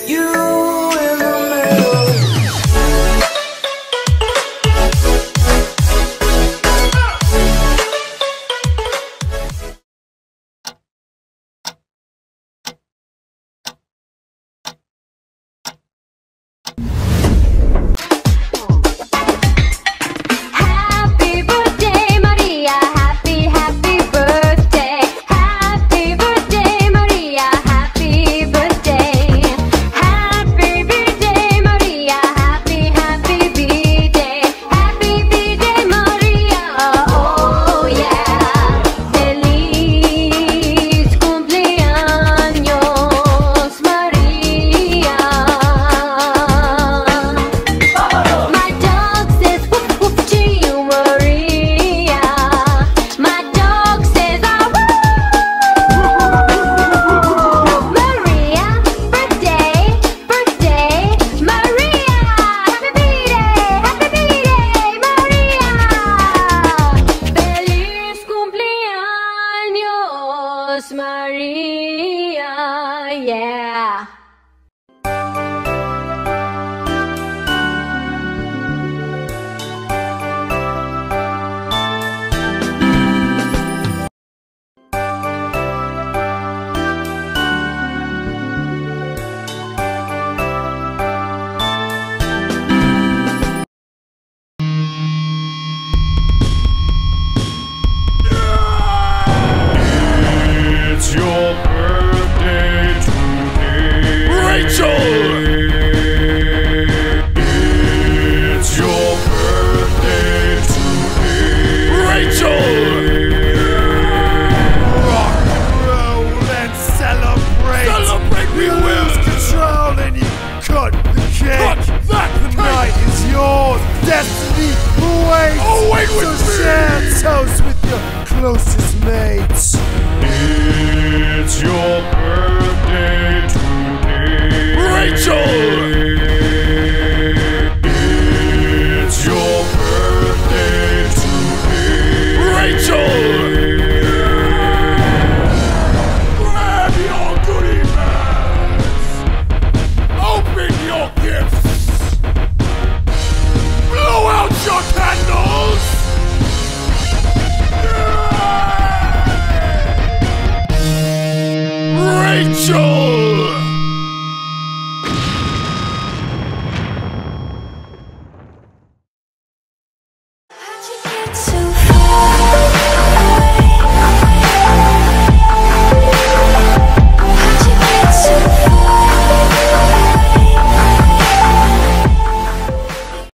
Maria, yeah. It's your birthday today, Rachel! It's your birthday today, Rachel! Rock and roll and celebrate! Celebrate, we will! Lose control and you cut the cake! Cut that the cake! Night is yours! Destiny awaits! Oh, wait with me! So share toast with your closest mates!